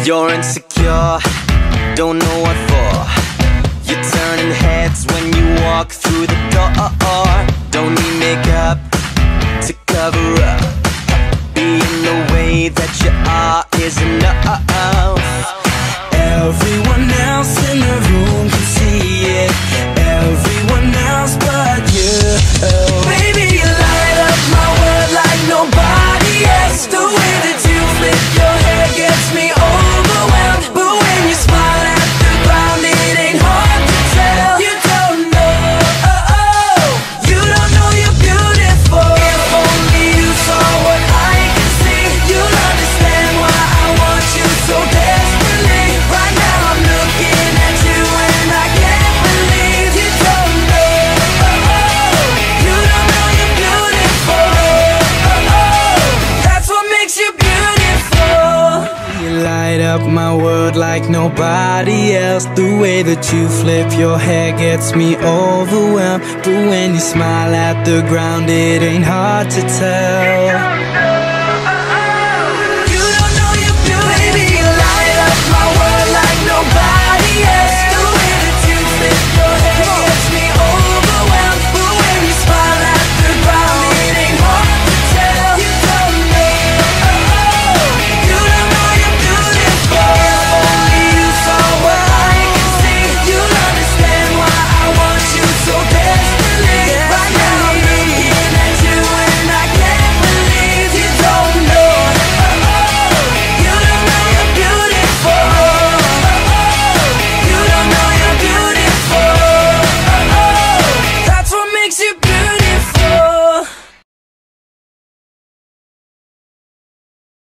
You're insecure, don't know what for. You're turning heads when you walk through the door. Don't need makeup to cover up. Being the way that you are is enough. Everyone else in the room can see it. Everyone else but you. Baby, you light up my world like nobody else. The way that you flip your hair gets me overwhelmed. But when you smile at the ground, it ain't hard to tell. You don't know, you don't know you're beautiful. If only you saw what I can see, you'll understand why I want you so desperately. Right now I'm looking at you and I can't believe you don't know, you don't know you're beautiful. That's what makes you beautiful. You light up my world like nobody else. The way that you flip your hair gets me overwhelmed. But when you smile at the ground, it ain't hard to tell.